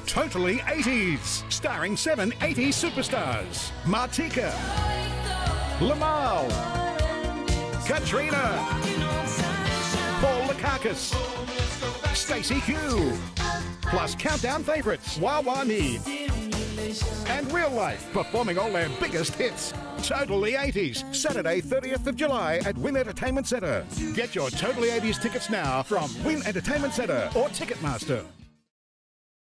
Totally 80s, starring 7 80s superstars. Martika, Limahl, Katrina, Lekakis, Stacey, plus countdown favourites Wawani and Real Life performing all their biggest hits. Totally 80s, Saturday 30th of July at Wynn Entertainment Centre. Get your Totally 80s tickets now from Wynn Entertainment Centre or Ticketmaster.